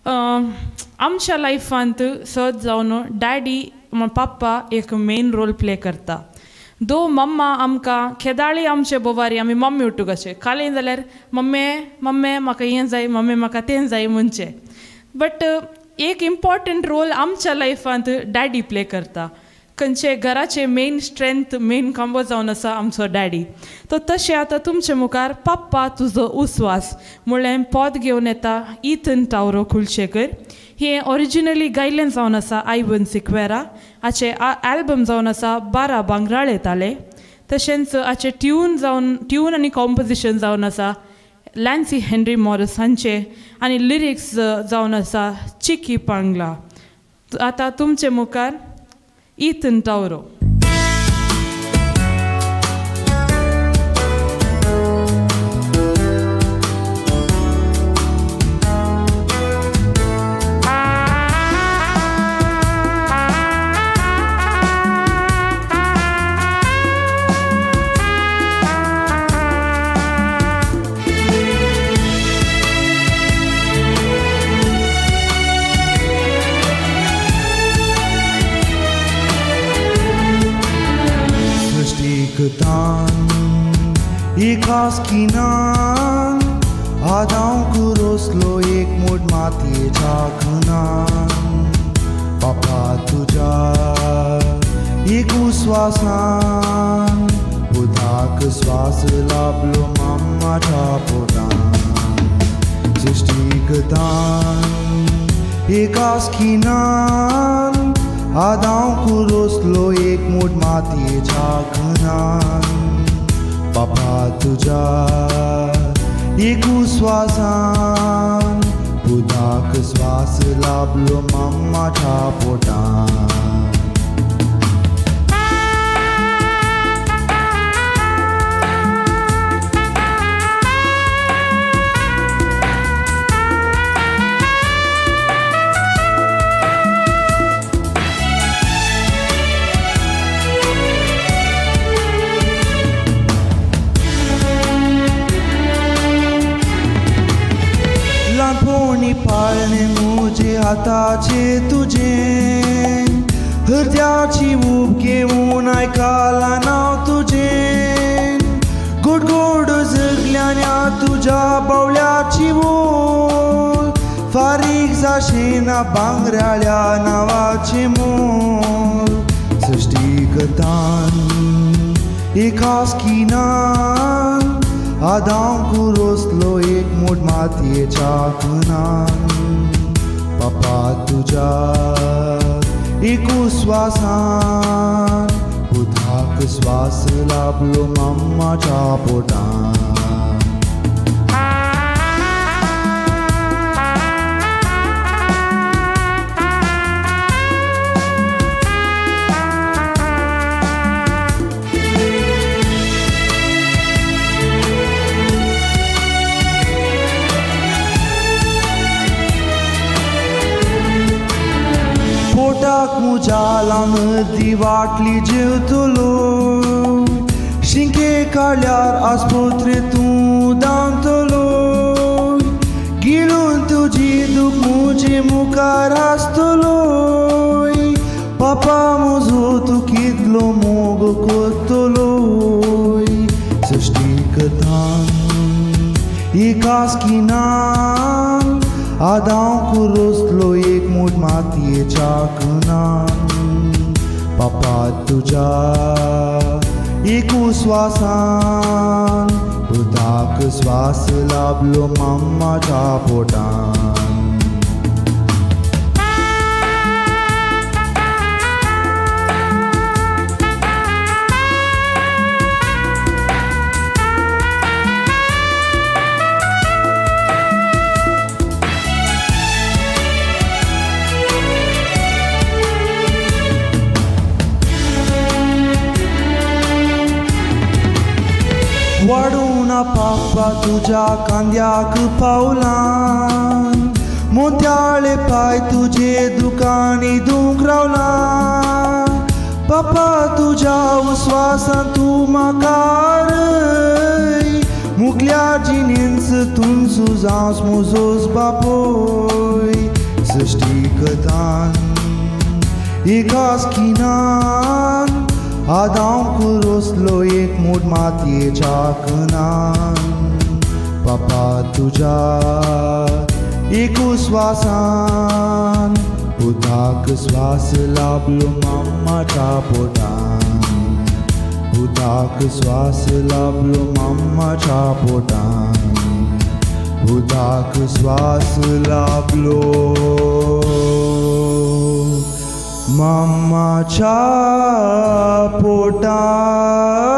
आमच्या लायफांत सद जावन डॅडी पप्पा एक मेन रोल प्ले करता. दो मम्मा आमकां केदाळी आमचे बोवारी आमी मम्मी उठूक अशें कालें जाल्यार मम्मे मम्मे म्हाका हें जाय मम्मे म्हाका तें जाय म्हणचे. बट एक इम्पॉर्टंट रोल आमच्या लायफांत डॅडी प्ले करता. खंयचे घराचे मेन स्ट्रेंथ मेन खांबो जावन आसा आमचो डॅडी. तो तशें आतां तुमचे मुखार पप्पा तुजो उस्वास म्हणलें पद घेवन येता इथन टावरो कुलशेकर. हें ओरिजिनली गायलें जावन आसा आयवन सिक्वेरा. हाचें एल्बम जावन आसा 12 बांगराळे ताले. तशेंच हाचें ट्यून आनी कॉम्पोजिशन जावन आसा लॅन्सी हेनरी मॉरिस हांचे आनी लिरिक्स जावन आसा चिकी पांगला. आतां तुमचे मुखार इथन टावरो. एकाच किनान आदांक रोसलो एक मूठ मातयेच्या खणान. पप्पा तुज्या एक उस्वासान उदाक स्वास लाभलो मम्माच्या पोटान. सृष्टिगतान एकाच किनान आदांक रोसलो एक मूठ मातयेच्या खणान. पप्पा तुज्या एक उस्वासान उदाक स्वास लाभलो मम्माच्या पोटान. लहानपणी पाळणे मुझे हाताचे तुझे हृदयाची ऊब घेऊन ऐकायला नाव तुझे. गोड गोड जगल्याने तुझ्या बावल्याची बोल फारीक जाशेना बांगराळ्या नावाचे मोल. सृष्टिगतान एकाच किनान आदांक रोसलो एक मूठ मातयेच्या खणान. पप्पा तुज्या एक उस्वासान उदाक स्वास लाभलो मम्माच्या पोटान. पोटाक मुझ्या लांगदी वाटली जेवतलो शिंके काढल्यार आस्पत्रेतूं धांवतलो. गिळून तुजी दूख मुझे मुखार आसतलो. पप्पा म्हजो तूं कितलो मोग करतलो. सृष्टिगतान एकाच किनान आदांक रोसलो एक मूठ मातयेच्या खणान. पप्पा तुज्या एक उस्वासान उदाक स्वास लाभलो मम्माच्या पोटान. वाडून पप्पा तुझ्या कांद्याक पावलां. मोत्याळे पाय तुझे दुकानी दूख रावला. पप्पा तुझ्या उस्वासान तूं म्हाका मुखल्या जिणेंच तुमचो जावंस म्हजोच बापोय. एकाच खिणान आदांक रोसलो एक मूठ मातयेच्या कणान पप्पा तुझ्या एकू श्वासान पुताक श्वास लाभलो मम्माच्या पोटान पुताक श्वास लाभलो मम्माच्या पोटान पुताक श्वास लाभलो मम्माच्या पोटान